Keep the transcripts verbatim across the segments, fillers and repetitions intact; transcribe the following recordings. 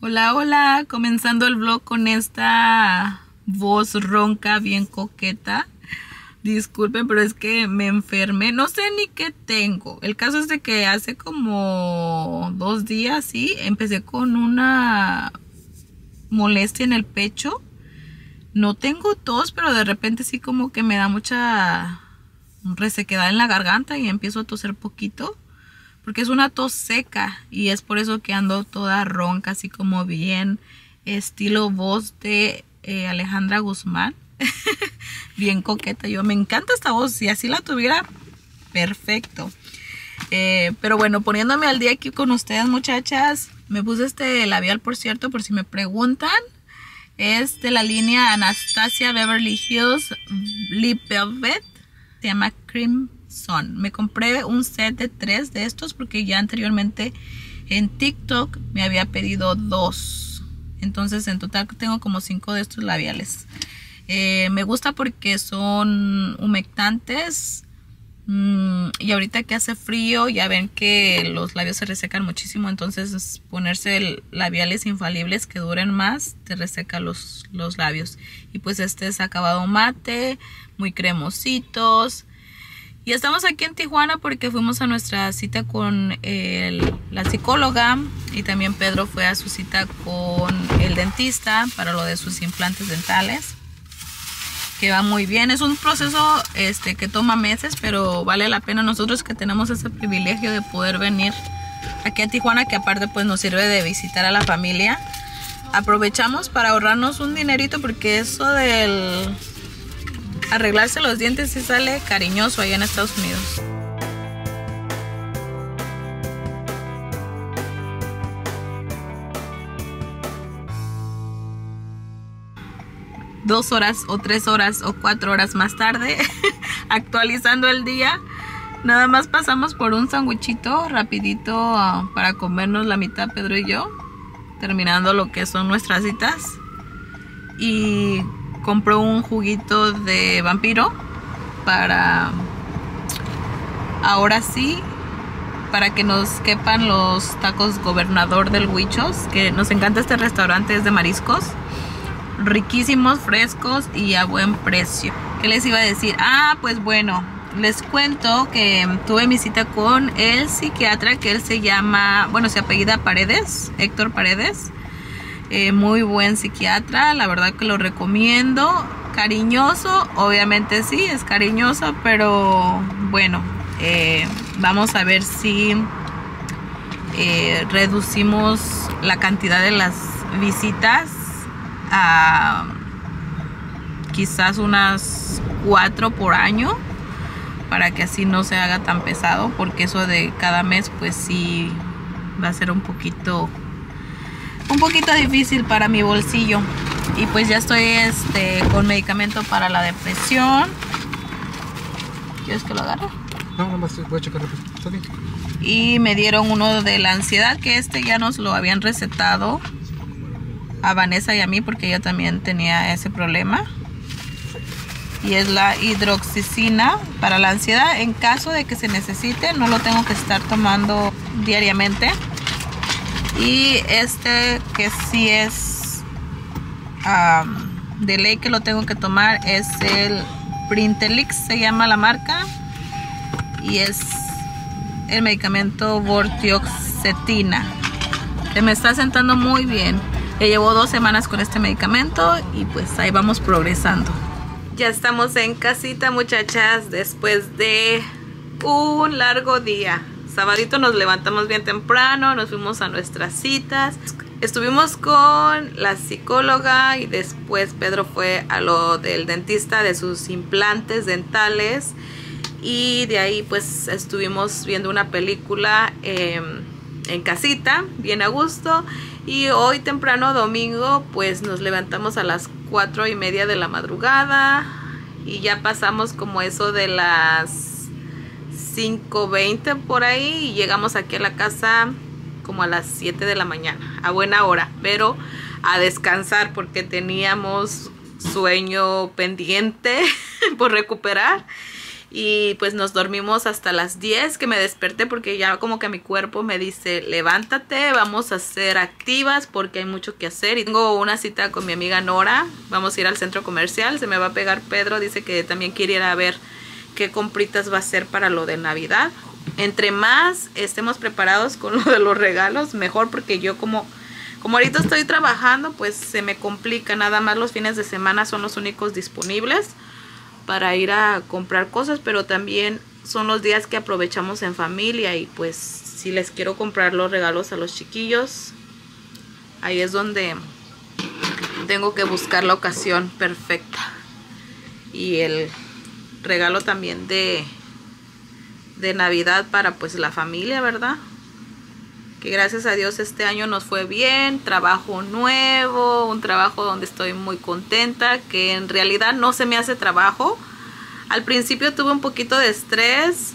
Hola, hola, comenzando el vlog con esta voz ronca bien coqueta. Disculpen, pero es que me enfermé, no sé ni qué tengo. El caso es de que hace como dos días, sí, empecé con una molestia en el pecho. No tengo tos, pero de repente sí como que me da mucha resequedad en la garganta y empiezo a toser poquito. Porque es una tos seca y es por eso que ando toda ronca, así como bien estilo voz de eh, Alejandra Guzmán. Bien coqueta, yo me encanta esta voz, si así la tuviera, perfecto. Eh, pero bueno, poniéndome al día aquí con ustedes, muchachas, me puse este labial, por cierto, por si me preguntan. Es de la línea Anastasia Beverly Hills Lip Velvet, se llama Cream Son. Me compré un set de tres de estos porque ya anteriormente en TikTok me había pedido dos. Entonces en total tengo como cinco de estos labiales. Eh, me gusta porque son humectantes. Mm, y ahorita que hace frío ya ven que los labios se resecan muchísimo. Entonces ponerse labiales infalibles que duren más te reseca los, los labios. Y pues este es acabado mate, muy cremositos. Y estamos aquí en Tijuana porque fuimos a nuestra cita con el, la psicóloga y también Pedro fue a su cita con el dentista para lo de sus implantes dentales, que va muy bien. Es un proceso este, que toma meses, pero vale la pena. Nosotros que tenemos ese privilegio de poder venir aquí a Tijuana, que aparte pues nos sirve de visitar a la familia, aprovechamos para ahorrarnos un dinerito porque eso del arreglarse los dientes sí sale cariñoso allá en Estados Unidos. Dos horas o tres horas o cuatro horas más tarde, actualizando el día, nada más pasamos por un sandwichito rapidito uh, para comernos la mitad Pedro y yo, terminando lo que son nuestras citas. Y compró un juguito de vampiro para, ahora sí, para que nos quepan los tacos Gobernador del Huichos, que nos encanta este restaurante, es de mariscos, riquísimos, frescos y a buen precio. ¿Qué les iba a decir? Ah, pues bueno, les cuento que tuve mi cita con el psiquiatra, que él se llama, bueno, se apellida Paredes, Héctor Paredes. Eh, muy buen psiquiatra, la verdad que lo recomiendo. Cariñoso, obviamente sí, es cariñoso, pero bueno, eh, vamos a ver si eh, reducimos la cantidad de las visitas a quizás unas cuatro por año, para que así no se haga tan pesado, porque eso de cada mes pues sí va a ser un poquito un poquito difícil para mi bolsillo. Y pues ya estoy este con medicamento para la depresión. ¿Quieres que lo agarre? No, nada más voy a checar rápido. ¿Está bien? Y me dieron uno de la ansiedad, que este ya nos lo habían recetado a Vanessa y a mí porque ella también tenía ese problema. Y es la hidroxicina para la ansiedad. En caso de que se necesite, no lo tengo que estar tomando diariamente. Y este que sí es um, de ley que lo tengo que tomar es el Printelix, se llama la marca, y es el medicamento Vortioxetina, que me está sentando muy bien. Ya llevo dos semanas con este medicamento y pues ahí vamos progresando. Ya estamos en casita, muchachas, después de un largo día. Sabadito nos levantamos bien temprano, nos fuimos a nuestras citas. Estuvimos con la psicóloga y después Pedro fue a lo del dentista de sus implantes dentales. Y de ahí pues estuvimos viendo una película eh, en casita, bien a gusto. Y hoy temprano, domingo, pues nos levantamos a las cuatro y media de la madrugada. Y ya pasamos como eso de las cinco veinte por ahí y llegamos aquí a la casa como a las siete de la mañana, a buena hora, pero a descansar porque teníamos sueño pendiente por recuperar. Y pues nos dormimos hasta las diez, que me desperté porque ya como que mi cuerpo me dice, levántate, vamos a ser activas porque hay mucho que hacer. Y tengo una cita con mi amiga Nora, vamos a ir al centro comercial, se me va a pegar Pedro, dice que también quiere ir a ver qué compritas va a hacer para lo de Navidad. Entre más estemos preparados con lo de los regalos, mejor, porque yo como, como ahorita estoy trabajando, pues se me complica. Nada más los fines de semana son los únicos disponibles para ir a comprar cosas, pero también son los días que aprovechamos en familia. Y pues si les quiero comprar los regalos a los chiquillos, ahí es donde tengo que buscar la ocasión perfecta. Y el regalo también de, de Navidad para pues la familia, ¿verdad? Que gracias a Dios este año nos fue bien, trabajo nuevo, un trabajo donde estoy muy contenta, que en realidad no se me hace trabajo. Al principio tuve un poquito de estrés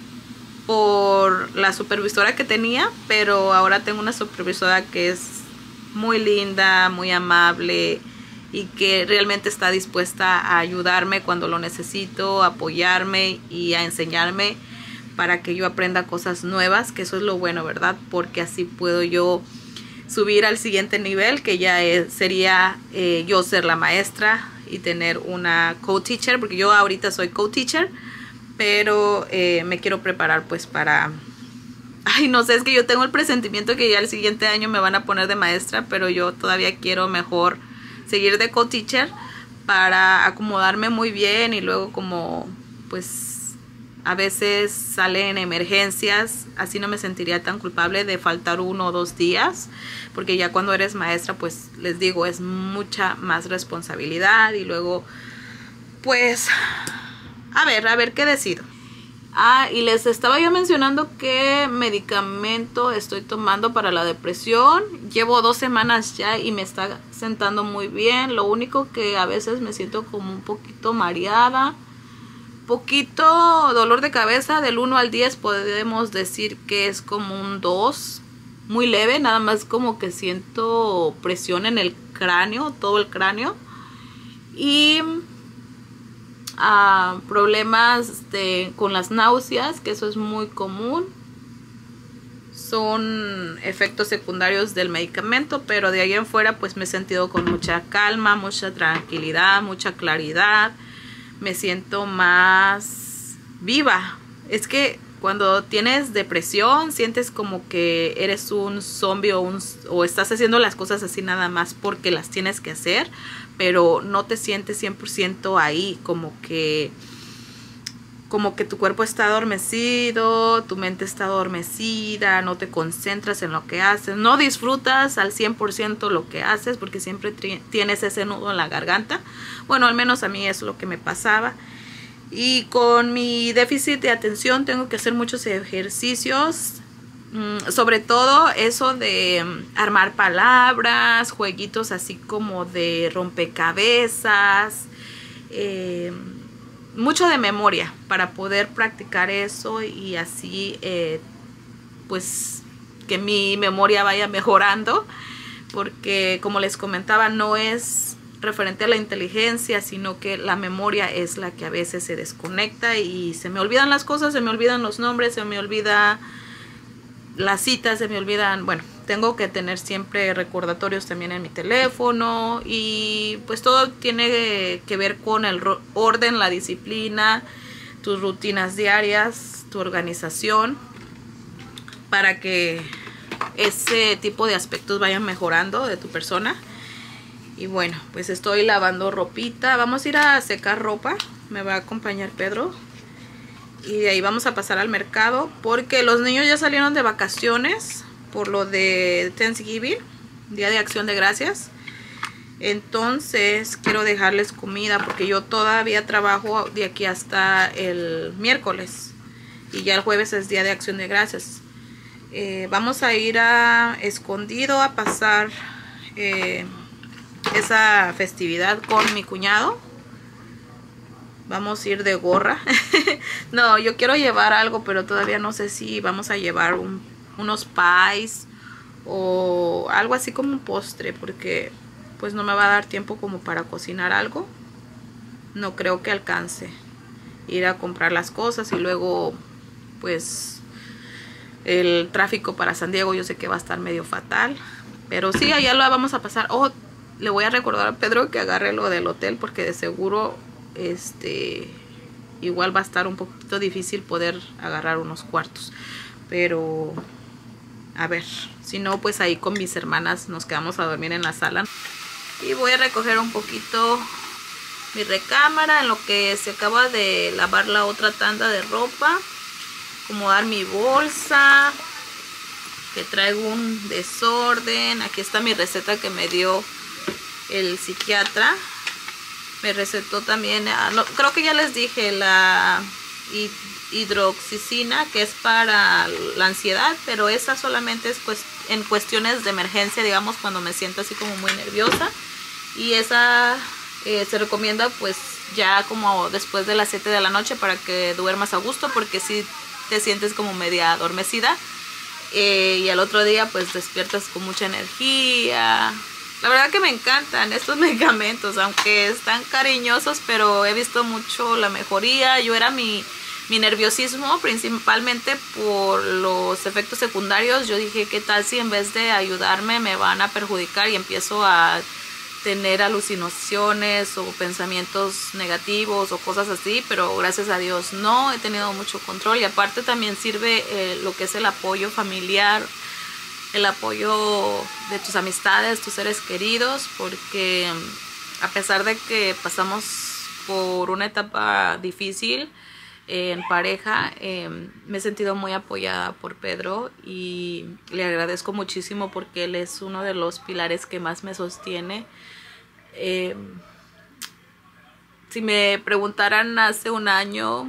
por la supervisora que tenía, pero ahora tengo una supervisora que es muy linda, muy amable y que realmente está dispuesta a ayudarme cuando lo necesito, a apoyarme y a enseñarme para que yo aprenda cosas nuevas, que eso es lo bueno, ¿verdad? Porque así puedo yo subir al siguiente nivel, que ya es, sería eh, yo ser la maestra y tener una co-teacher, porque yo ahorita soy co-teacher, pero eh, me quiero preparar pues para... Ay, no sé, es que yo tengo el presentimiento que ya el siguiente año me van a poner de maestra, pero yo todavía quiero mejor seguir de co-teacher para acomodarme muy bien y luego como pues... A veces salen emergencias, así no me sentiría tan culpable de faltar uno o dos días, porque ya cuando eres maestra, pues les digo, es mucha más responsabilidad y luego, pues, a ver, a ver qué decido. Ah, y les estaba yo mencionando qué medicamento estoy tomando para la depresión. Llevo dos semanas ya y me está sentando muy bien. Lo único que a veces me siento como un poquito mareada. Poquito dolor de cabeza, del uno al diez podemos decir que es como un dos, muy leve, nada más como que siento presión en el cráneo, todo el cráneo. Y uh, problemas de, con las náuseas, que eso es muy común. Son efectos secundarios del medicamento, pero de ahí en fuera pues me he sentido con mucha calma, mucha tranquilidad, mucha claridad. Me siento más viva. Es que cuando tienes depresión sientes como que eres un zombie o, un, o estás haciendo las cosas así nada más porque las tienes que hacer, pero no te sientes cien por ciento ahí, como que como que tu cuerpo está adormecido, tu mente está adormecida, no te concentras en lo que haces, no disfrutas al cien por ciento lo que haces porque siempre tienes ese nudo en la garganta. Bueno, al menos a mí es lo que me pasaba. Y con mi déficit de atención tengo que hacer muchos ejercicios, sobre todo eso de armar palabras, jueguitos así como de rompecabezas, eh, mucho de memoria para poder practicar eso y así eh, pues que mi memoria vaya mejorando, porque como les comentaba no es referente a la inteligencia, sino que la memoria es la que a veces se desconecta y se me olvidan las cosas, se me olvidan los nombres, se me olvida las citas, se me olvidan, bueno, tengo que tener siempre recordatorios también en mi teléfono y pues todo tiene que ver con el orden, la disciplina, tus rutinas diarias, tu organización, para que ese tipo de aspectos vayan mejorando de tu persona. Y bueno, pues estoy lavando ropita, vamos a ir a secar ropa, me va a acompañar Pedro. Y de ahí vamos a pasar al mercado porque los niños ya salieron de vacaciones por lo de Thanksgiving, Día de Acción de Gracias. Entonces quiero dejarles comida porque yo todavía trabajo de aquí hasta el miércoles. Y ya el jueves es Día de Acción de Gracias. Eh, vamos a ir a Escondido a pasar eh, esa festividad con mi cuñado. Vamos a ir de gorra. No, yo quiero llevar algo, pero todavía no sé si vamos a llevar un, unos pies o algo así como un postre, porque pues no me va a dar tiempo como para cocinar algo. No creo que alcance. ir a comprar las cosas y luego pues el tráfico para San Diego yo sé que va a estar medio fatal, pero sí, allá lo vamos a pasar. Oh, le voy a recordar a Pedro que agarre lo del hotel porque de seguro este igual va a estar un poquito difícil poder agarrar unos cuartos, pero a ver, si no pues ahí con mis hermanas nos quedamos a dormir en la sala. Y voy a recoger un poquito mi recámara en lo que se acaba de lavar la otra tanda de ropa, acomodar mi bolsa que traigo un desorden. Aquí está mi receta que me dio el psiquiatra. Me recetó también, no, creo que ya les dije, la hidroxicina, que es para la ansiedad, pero esa solamente es pues en cuestiones de emergencia, digamos, cuando me siento así como muy nerviosa. Y esa eh, se recomienda pues ya como después de las siete de la noche para que duermas a gusto, porque si te sientes como media adormecida eh, y al otro día pues despiertas con mucha energía. La verdad que me encantan estos medicamentos, aunque están cariñosos, pero he visto mucho la mejoría. Yo era mi, mi nerviosismo principalmente por los efectos secundarios. Yo dije, ¿qué tal si en vez de ayudarme me van a perjudicar? Y empiezo a tener alucinaciones o pensamientos negativos o cosas así, pero gracias a Dios no, he tenido mucho control. Y aparte también sirve eh, lo que es el apoyo familiar, el apoyo de tus amistades, tus seres queridos, porque a pesar de que pasamos por una etapa difícil eh, en pareja, eh, me he sentido muy apoyada por Pedro y le agradezco muchísimo porque él es uno de los pilares que más me sostiene. Eh, si me preguntaran hace un año,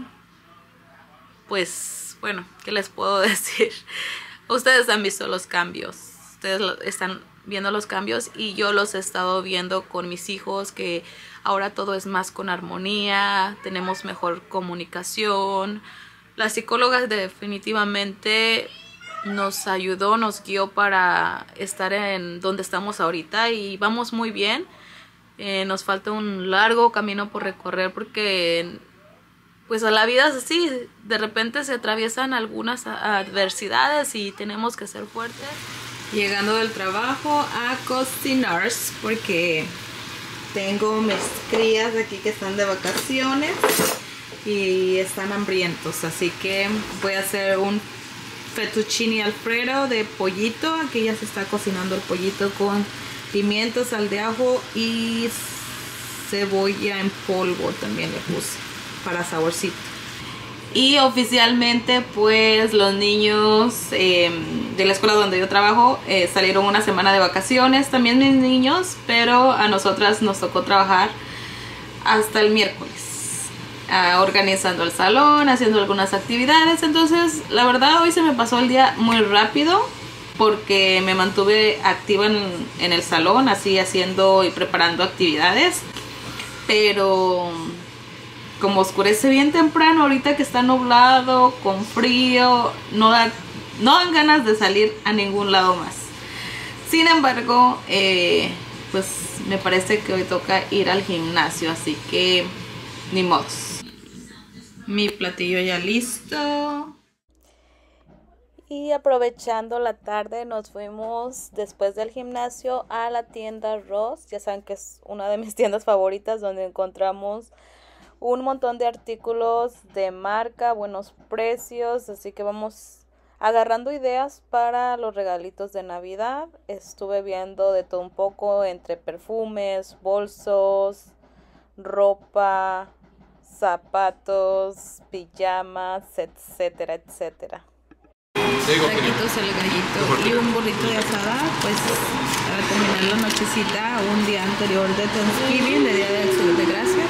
pues bueno, ¿qué les puedo decir? Ustedes han visto los cambios, ustedes están viendo los cambios y yo los he estado viendo con mis hijos, que ahora todo es más con armonía, tenemos mejor comunicación. La psicóloga definitivamente nos ayudó, nos guió para estar en donde estamos ahorita y vamos muy bien. Eh, nos falta un largo camino por recorrer porque pues a la vida es así, de repente se atraviesan algunas adversidades y tenemos que ser fuertes. Llegando del trabajo a cocinar porque tengo mis crías aquí que están de vacaciones y están hambrientos, así que voy a hacer un fettuccine alfredo de pollito. Aquí ya se está cocinando el pollito con pimiento, sal de ajo y cebolla en polvo también le puse para saborcito. Y oficialmente pues los niños eh, de la escuela donde yo trabajo eh, salieron una semana de vacaciones, también mis niños, pero a nosotras nos tocó trabajar hasta el miércoles, uh, organizando el salón, haciendo algunas actividades. Entonces la verdad hoy se me pasó el día muy rápido porque me mantuve activa en, en el salón, así haciendo y preparando actividades, pero como oscurece bien temprano, ahorita que está nublado, con frío, no, da, no dan ganas de salir a ningún lado más. Sin embargo, eh, pues me parece que hoy toca ir al gimnasio, así que ni modos. Mi platillo ya listo. Y aprovechando la tarde nos fuimos después del gimnasio a la tienda Ross. Ya saben que es una de mis tiendas favoritas donde encontramos un montón de artículos de marca, buenos precios, así que vamos agarrando ideas para los regalitos de Navidad. Estuve viendo de todo un poco entre perfumes, bolsos, ropa, zapatos, pijamas, etcétera, etcétera. Taquitos el gallito y un burrito de asada, pues para terminar la nochecita, un día anterior de Thanksgiving, de Día de Acción de Gracias.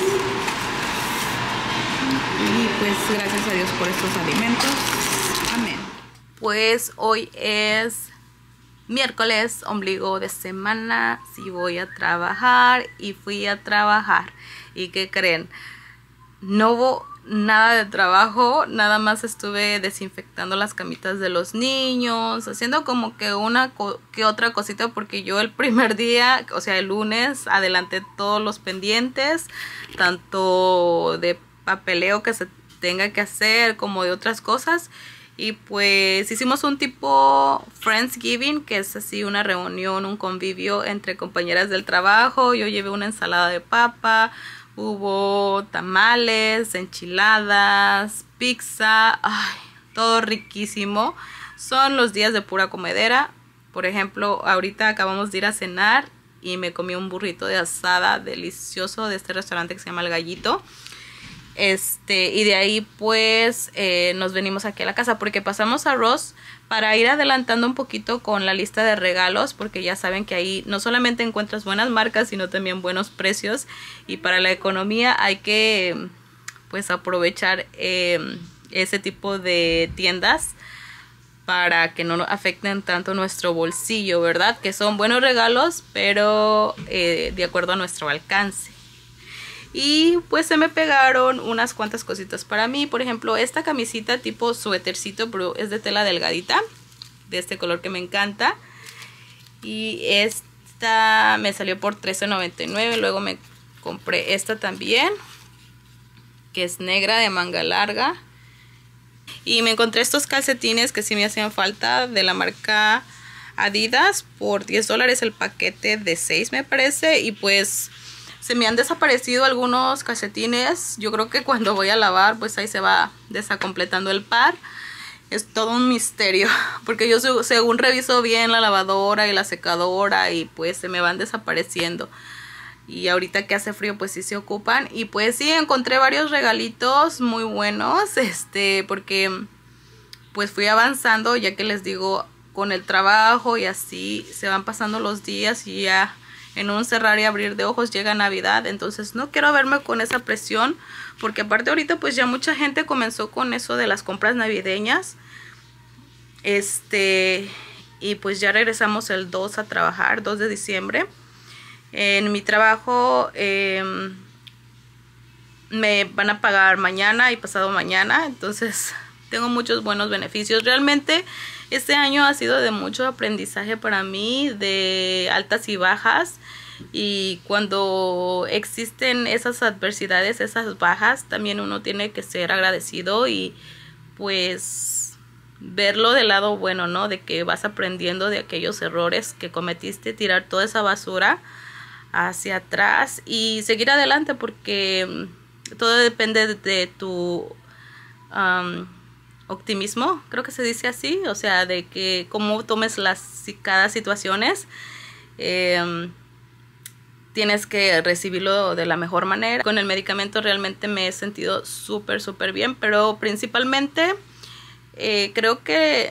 Y pues gracias a Dios por estos alimentos. Amén. Pues hoy es miércoles, ombligo de semana. Sí voy a trabajar y fui a trabajar. ¿Y qué creen? No hubo nada de trabajo, nada más estuve desinfectando las camitas de los niños, haciendo como que una co que otra cosita, porque yo el primer día, o sea el lunes, adelanté todos los pendientes, tanto de papeleo que se tenga que hacer, como de otras cosas. Y pues hicimos un tipo Friendsgiving, que es así una reunión, un convivio entre compañeras del trabajo. Yo llevé una ensalada de papa, hubo tamales, enchiladas, pizza, ay, todo riquísimo. Son los días de pura comedera. Por ejemplo, ahorita acabamos de ir a cenar y me comí un burrito de asada delicioso de este restaurante que se llama El Gallito. Este, y de ahí pues eh, nos venimos aquí a la casa porque pasamos a Ross para ir adelantando un poquito con la lista de regalos, porque ya saben que ahí no solamente encuentras buenas marcas, sino también buenos precios, y para la economía hay que pues aprovechar eh, ese tipo de tiendas para que no afecten tanto nuestro bolsillo, ¿verdad? Que son buenos regalos, pero eh, de acuerdo a nuestro alcance. Y pues se me pegaron unas cuantas cositas para mí. Por ejemplo, esta camisita tipo suétercito, pero es de tela delgadita, de este color que me encanta. Y esta me salió por trece noventa y nueve. Luego me compré esta también, que es negra de manga larga. Y me encontré estos calcetines que sí me hacían falta, de la marca Adidas, por diez dólares el paquete de seis, me parece. Y pues se me han desaparecido algunos calcetines. Yo creo que cuando voy a lavar, pues ahí se va desacompletando el par. Es todo un misterio, porque yo según reviso bien la lavadora y la secadora, y pues se me van desapareciendo. Y ahorita que hace frío, pues sí se ocupan. Y pues sí, encontré varios regalitos muy buenos, este, porque pues fui avanzando, ya que les digo, con el trabajo y así se van pasando los días, y ya en un cerrar y abrir de ojos llega Navidad. Entonces no quiero verme con esa presión, porque aparte ahorita pues ya mucha gente comenzó con eso de las compras navideñas. Este, y pues ya regresamos el dos a trabajar, dos de diciembre. En mi trabajo eh, me van a pagar mañana y pasado mañana, entonces tengo muchos buenos beneficios. Realmente este año ha sido de mucho aprendizaje para mí, de altas y bajas, y cuando existen esas adversidades, esas bajas, también uno tiene que ser agradecido y pues verlo del lado bueno, ¿no? De que vas aprendiendo de aquellos errores que cometiste, tirar toda esa basura hacia atrás y seguir adelante, porque todo depende de tu um, optimismo, creo que se dice así, o sea, de que cómo tomes las cada situaciones. Eh, tienes que recibirlo de la mejor manera. Con el medicamento realmente me he sentido súper súper bien, pero principalmente eh, creo que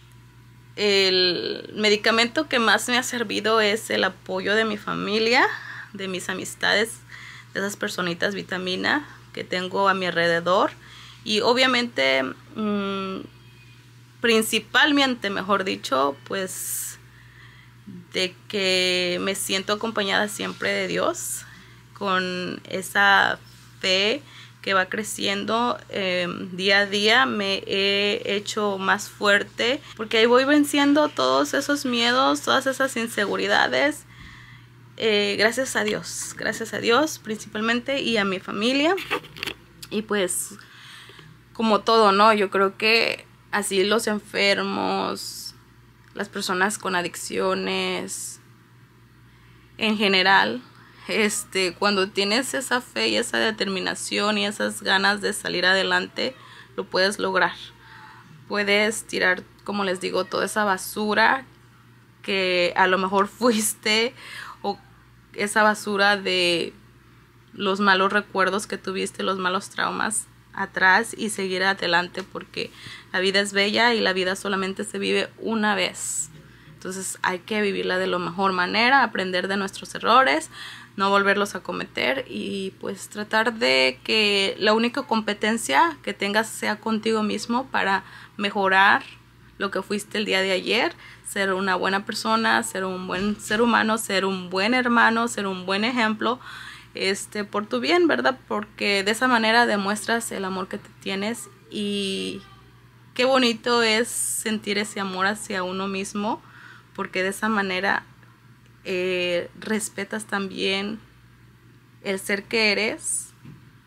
el medicamento que más me ha servido es el apoyo de mi familia, de mis amistades, de esas personitas vitamina que tengo a mi alrededor. Y obviamente, mmm, principalmente, mejor dicho, pues de que me siento acompañada siempre de Dios, con esa fe que va creciendo eh, día a día. Me he hecho más fuerte, porque ahí voy venciendo todos esos miedos, todas esas inseguridades. Eh, gracias a Dios, gracias a Dios principalmente, y a mi familia. Y pues como todo, ¿no? Yo creo que así los enfermos, las personas con adicciones, en general, este, cuando tienes esa fe y esa determinación y esas ganas de salir adelante, lo puedes lograr. Puedes tirar, como les digo, toda esa basura que a lo mejor fuiste, o esa basura de los malos recuerdos que tuviste, los malos traumas atrás, y seguir adelante, porque la vida es bella y la vida solamente se vive una vez. Entonces hay que vivirla de la mejor manera, aprender de nuestros errores, no volverlos a cometer, y pues tratar de que la única competencia que tengas sea contigo mismo para mejorar lo que fuiste el día de ayer, ser una buena persona, ser un buen ser humano, ser un buen hermano, ser un buen ejemplo, este, por tu bien, ¿verdad? Porque de esa manera demuestras el amor que te tienes, y qué bonito es sentir ese amor hacia uno mismo, porque de esa manera eh, respetas también el ser que eres,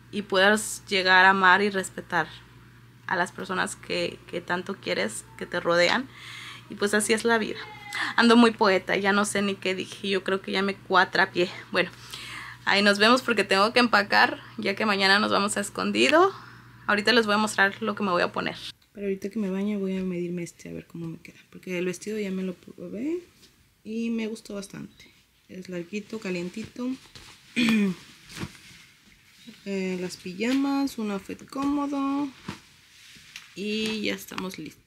y puedas llegar a amar y respetar a las personas que, que tanto quieres, que te rodean. Y pues así es la vida. Ando muy poeta, ya no sé ni qué dije, yo creo que ya me cuatrapié. Bueno, ahí nos vemos porque tengo que empacar, ya que mañana nos vamos a Escondido. Ahorita les voy a mostrar lo que me voy a poner. Pero ahorita que me bañe voy a medirme este a ver cómo me queda, porque el vestido ya me lo probé y me gustó bastante. Es larguito, calientito. eh, las pijamas, un outfit cómodo y ya estamos listos.